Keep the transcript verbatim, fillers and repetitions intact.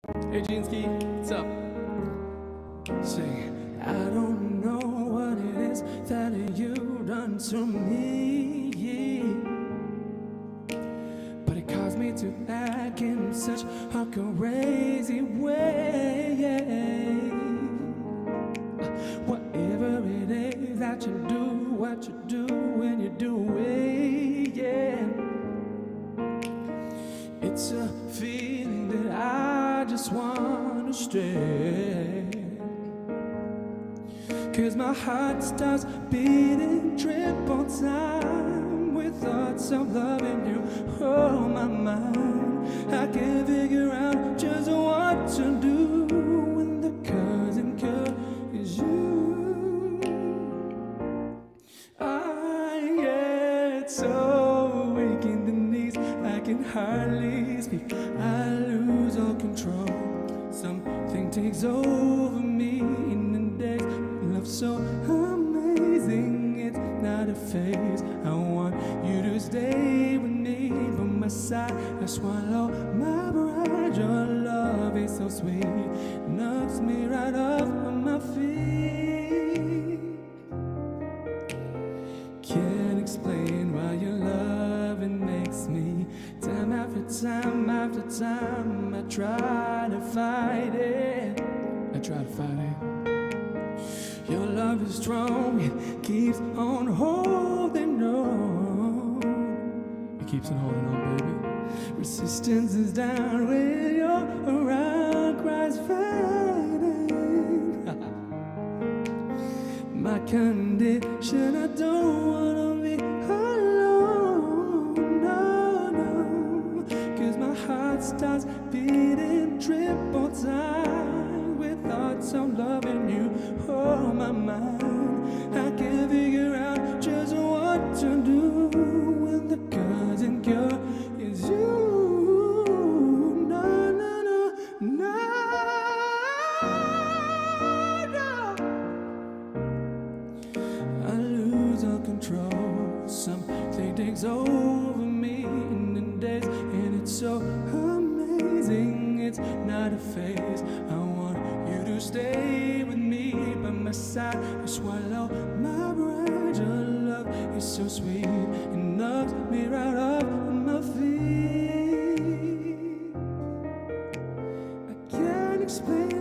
Hey Jeanski, what's up? Say, I don't know what it is that you done to me, but it caused me to act in such a crazy way. Whatever it is that you do, what you do when you do it, yeah. It's a feeling that I just want to stay. Cause my heart starts beating triple time with thoughts of loving you. Oh, my mind, I can't figure out just what to do when the cousin girl is you. I get so weak in the knees, I can hardly speak. I lose all control. Something takes over me in the days. Love so amazing, it's not a phase. I want you to stay with me by my side. I swallow my pride. Your love is so sweet, knocks me right off of my feet. Can't explain why your love, it makes me. Time after time after time, I try to fight it. I try to fight it. Your love is strong, it keeps on holding on. It keeps on holding on, baby. Resistance is down when you're around, cries fighting. My condition, I don't wanna be alone, no, no. Cause my heart starts beating triple time with thoughts of loving you. Oh, my mind, I can't figure out just what to do when the cousin girl is you. No, no, no, no, no. I lose all control. Something takes over me in the days, and it's so amazing. It's not a phase. I want you to stay with me by my side. I swallow my pride. Your love is so sweet, it knocks me right off my feet. I can't explain